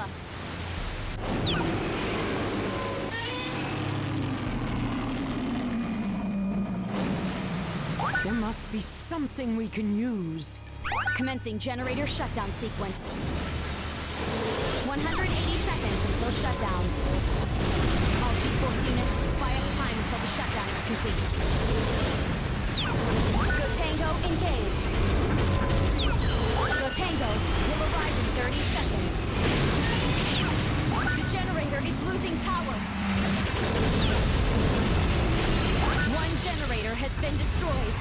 Alpha. There must be something we can use. Commencing generator shutdown sequence. 180 seconds until shutdown. All G-Force units, buy us time until the shutdown is complete. Go Tango, engage. Go Tango will arrive in 30 seconds. The generator is losing power. One generator has been destroyed.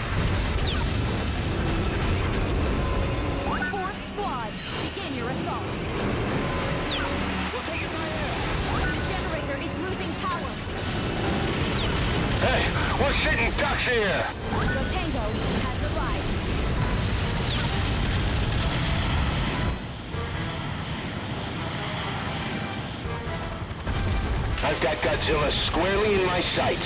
Fourth squad, begin your assault. We'll take it by air. The generator is losing power. Hey, we're sitting ducks here. Go Tango has arrived. I've got Godzilla squarely in my sights.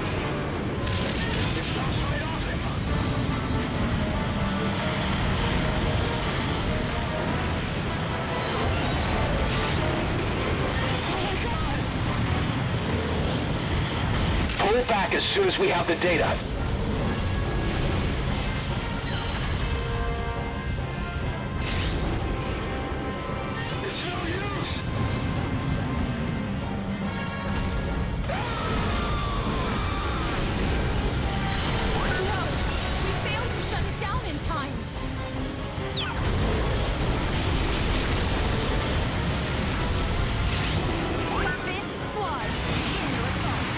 Pull back as soon as we have the data. It's no use. No! We failed to shut it down in time. Fifth squad, begin your assault.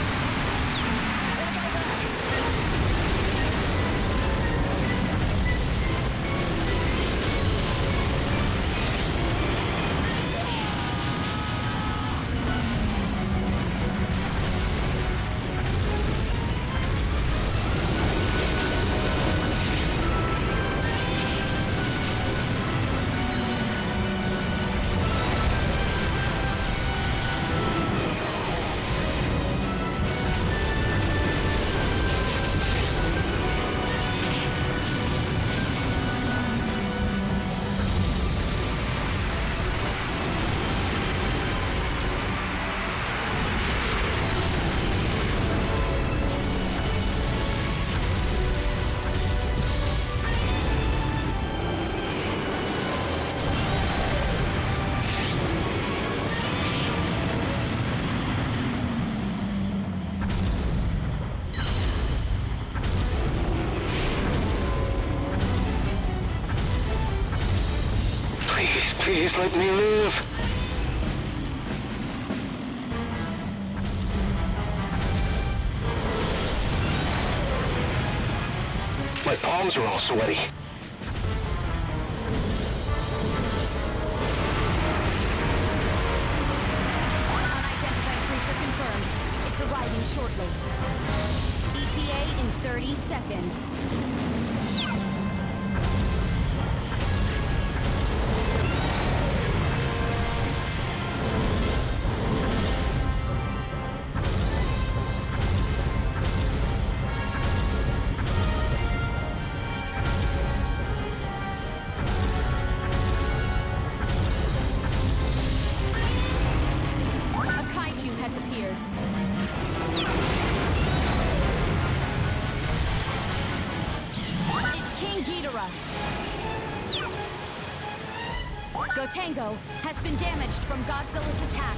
Please let me live. My palms are all sweaty. Unidentified creature confirmed. It's arriving shortly. ETA in 30 seconds. A kaiju has appeared. It's King Ghidorah. Gotengo has been damaged from Godzilla's attack.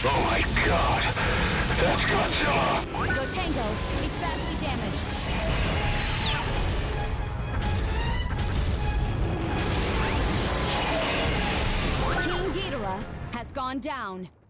Oh my god! That's Godzilla! Gotengo is badly damaged. King Ghidorah has gone down.